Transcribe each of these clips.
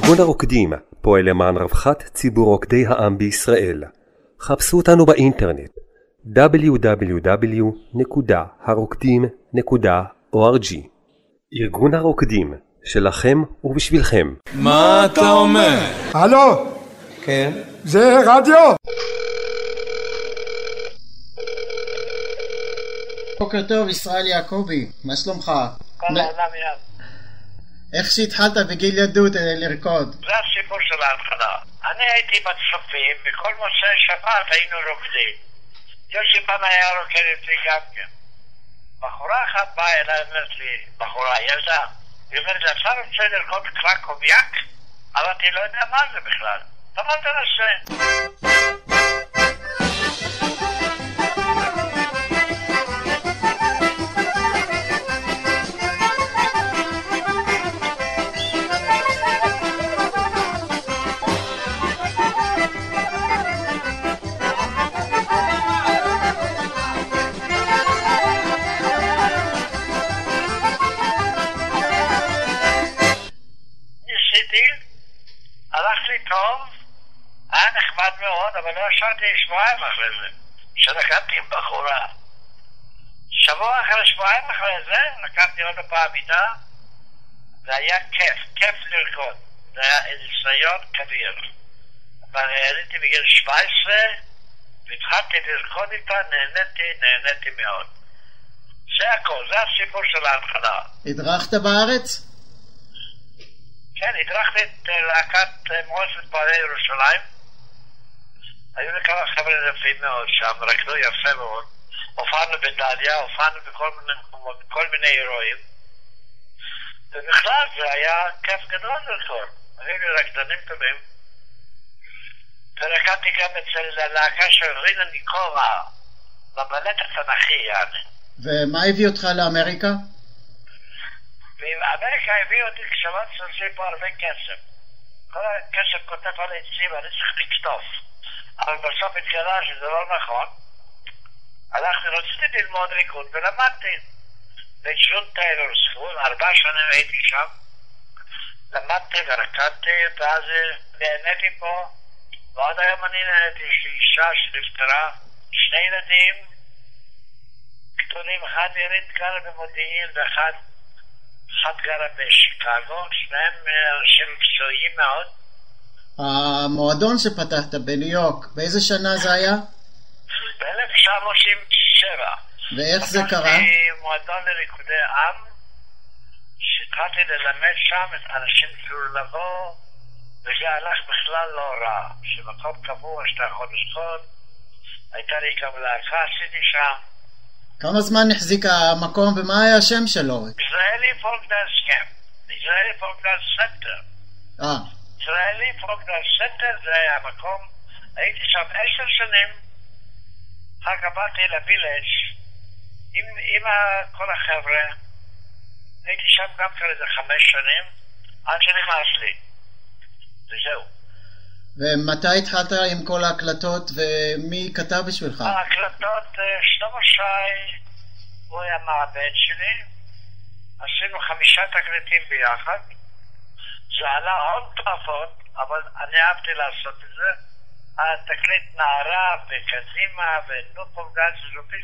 ארגון הרוקדים פועל למען רווחת ציבור רוקדי העם בישראל. חפשו אותנו באינטרנט www.harokdim.org. ארגון הרוקדים, שלכם ובשבילכם. מה אתה אומר? הלו? כן? זה רדיו? בוקר טוב, ישראל יעקבי, מה שלומך? איך שהתחלת בגיל ילדות לרקוד? זה הסיפור של ההתחלה. אני הייתי בצופים, בכל מוצאי שבת היינו רוקדים. יוסי פעם היה רוקד אצלי גם כן. בחורה אחת באה אליי, אומרת לי, בחורה, ילדה, היא אומרת לי, אתה רוצה לרקוד קרקוביאק? אמרתי, לא יודע מה זה בכלל. אבל תנסה. הלך לי טוב, היה נחמד מאוד, אבל לא ישרתי שבועיים אחרי זה, שרקדתי עם בחורה. שבוע אחרי שבועיים אחרי זה, רקדתי עוד פעם איתה, זה היה כיף לרקוד, זה היה ניסיון כביר. אבל עליתי בגיל 17, והתחלתי לרקוד איתה, נהניתי מאוד. זה הכל, זה הסיפור של ההתחלה. הדרכת בארץ? כן, הדרכתי את להקת מועצת פועלי ירושלים. היו לי כמה חבר'ה יפים מאוד שם, רקדו יפה מאוד. הופענו בדליה, הופענו בכל מיני אירועים. ובכלל זה היה כיף גדול לרקוד. היו לי רקדנים טובים. ורקדתי גם אצל להקה של רינה ניקובה, בבלט התנ"כי, יעני. ומה הביא אותך לאמריקה? באמריקה הביאו אותי כשאמרתי שעושים פה הרבה כסף. כל הכסף כותב על עצים, אני צריך לקטוף. אבל בסוף התגלה שזה לא נכון. רציתי ללמוד ריקוד ולמדתי. בג'ון טיילור סקול, 4 שנים הייתי שם. למדתי ורקדתי, ואז נהניתי פה. ועוד היום אני נהניתי, יש לי אישה שנפטרה, 2 ילדים גדולים, אחד יריד גרה במודיעין ואחד גרה בשיקגו, שניהם אנשים מקצועיים מאוד. המועדון שפתחת בניו יורק, באיזה שנה זה היה? ב-1997. ואיך זה קרה? פתחתי מועדון לריקודי עם, שהתחלתי ללמד שם, אנשים התחילו לבוא, וזה הלך בכלל לא רע. שמקום קבוע שאתה יכול לזכות, הייתה לי גם להקה, עשיתי שם. כמה זמן החזיק המקום ומה היה השם שלו? ישראלי פולק דאנס קאמפ, ישראלי פולק דאנס סנטר. ישראלי פולק דאנס סנטר זה היה המקום, הייתי שם 10 שנים, אחר כך באתי לבילג' עם כל החבר'ה, הייתי שם גם כזה 5 שנים, עד שנמאס לי, וזהו. ומתי התחלת עם כל ההקלטות ומי כתב בשבילך? ההקלטות, שלמה שי, הוא היה מעבד שלי, עשינו 5 תקליטים ביחד, זה עלה עוד תרפות, אבל אני אהבתי לעשות את זה. התקליט נערה וקזימה ונופולגז,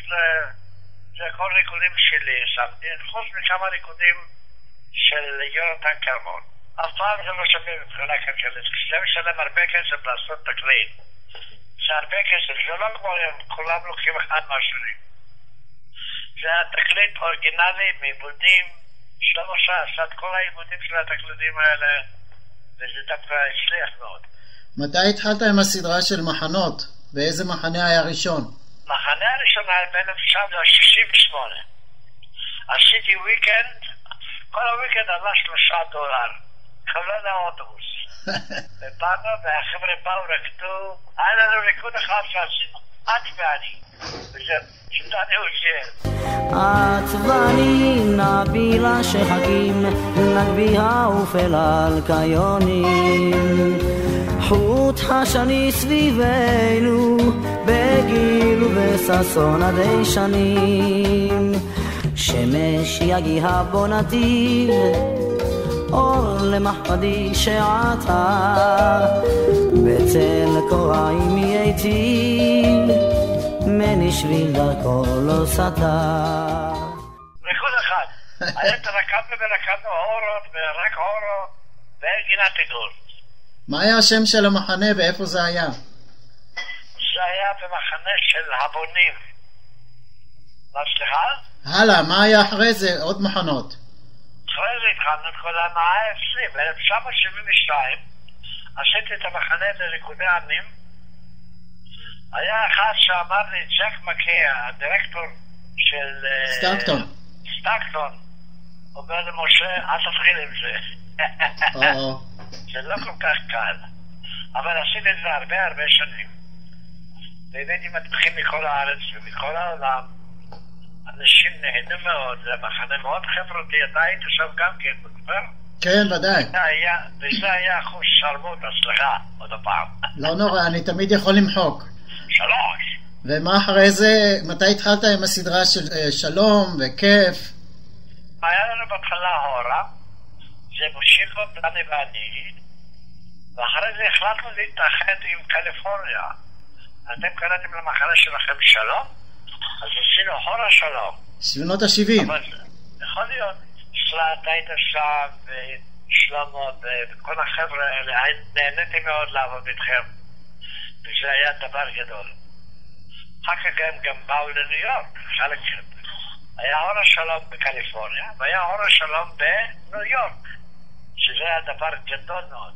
זה הכל ריקודים שלי, שמתי, חוץ מכמה ריקודים של יונתן קרמון. אף פעם זה לא שווה מבחינה כלכלית, כשזה משלם הרבה כסף לעשות תקליט. זה הרבה כסף, זה לא כמו כולם לוקחים אחד מהשני. זה התקליט אורגינלי מעיבודים, שלמה שי עשה את כל העיבודים של התקליטים האלה, וזה דווקא הצליח מאוד. מתי התחלת עם הסדרה של מחנות? באיזה מחנה היה ראשון? מחנה הראשון היה ב-1968. עשיתי וויקנד, כל הוויקנד עלה $3. חבל האוטובוס. ובאנו והחבר'ה באו רקדו, היה לנו ריקוד אחד שעשינו, את ואני. וזהו, שתעני הוא שיהיה. את ואני נבילה שחקים, נגביה ופלל קיונים. חוט השני סביבנו, בגיל ובששון עדי שנים. שמש יגיע בו נתיב, אור למחפדי שעתה, בצל כהים יאיתי, מני שביל דרכו לא סתה. ריקוד אחד, היית רקדנו אורות ורק אורות ואין גינת עידור. מה היה השם של המחנה ואיפה זה היה? זה היה במחנה של הבונים. מה סליחה? הלאה, מה היה אחרי זה? עוד מחנות. אחרי זה התחלנו את כל המאה ה-20. ב-1972 עשיתי את המחנה לריקודי עמים. היה אחד שאמר לי, ג'ק מקי, הדירקטור של סטאקטון, אומר למשה, אל תתחיל עם זה. זה לא כל כך קל. אבל עשיתי את זה הרבה שנים. והבאתי מטבחים מכל הארץ ומכל העולם. אנשים נהנו מאוד, זה מחנה מאוד חברתי. אתה היית שם גם כן, בגבר? כן, ודאי. וזה היה אחוז שרמות, סליחה, עוד הפעם. לא נורא, אני תמיד יכול למחוק. 3. ומה אחרי זה, מתי התחלת עם הסדרה של שלום וכיף? היה לנו בהתחלה הורה, זה מושיקו, דני ואני, ואחרי זה החלטנו להתאחד עם קליפורניה. אתם קראתם למחנה שלכם שלום? אז עשינו הורה שלום. שנות ה-70. אבל יכול להיות, סלאט היית שם, ושלמה, וכל החבר'ה האלה, נהניתי מאוד לעבוד איתכם. וזה היה דבר גדול. אחר כך הם גם באו לניו יורק, חלק היה הור השלום בקליפורניה, והיה הור השלום בניו יורק, שזה היה דבר גדול מאוד.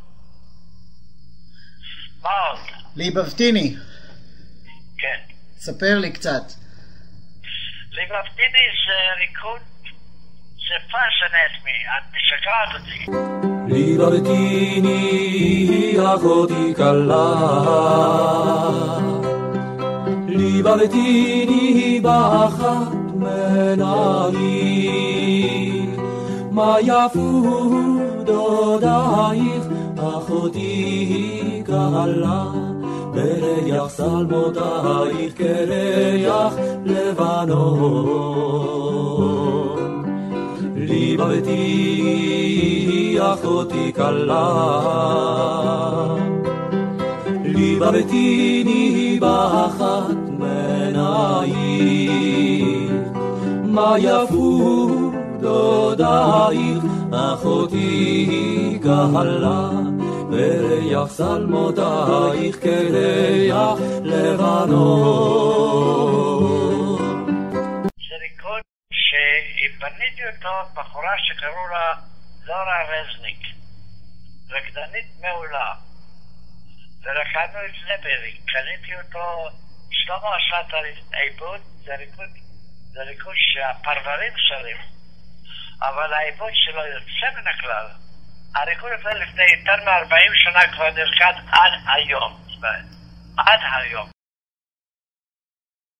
מה עוד? ליבבטיני. כן. ספר לי קצת. ליבבטיני זה ריקוד, זה fascinate me, את משגעת אותי. ליבבטיני אחותי קלה, ליבבטיני באחת מנהיל, מה יפו דודייך אחותי קלה, בריח שלמותייך כריח לבנון. ליבבתי אחותי קלה, ליבבתי באחת מנהיך, מה יפו דודייך אחותי קלה, בריח שלמותייך כריח לבנון. זה ריקוד שבניתי אותו בחורה שקראו לה לורה רזניק, רקדנית מעולה, ורקדנו את זה קניתי אותו. שלמה עשה את העיבוד, זה ריקוד שהפרברים שרים, אבל העיבוד שלו יוצא מן הכלל. הריקוד הזה לפני יותר מ-40 שנה כבר נרקד עד היום. עד היום.